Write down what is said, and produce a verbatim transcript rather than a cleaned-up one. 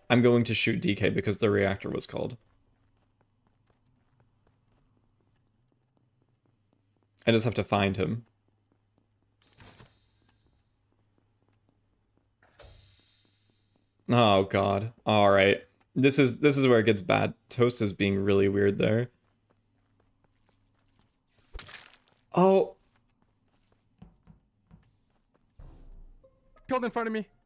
I'm going to shoot D K because the reactor was called. I just have to find him. Oh god. Alright. This is this is where it gets bad. Toast is being really weird there. Oh. Killed in front of me.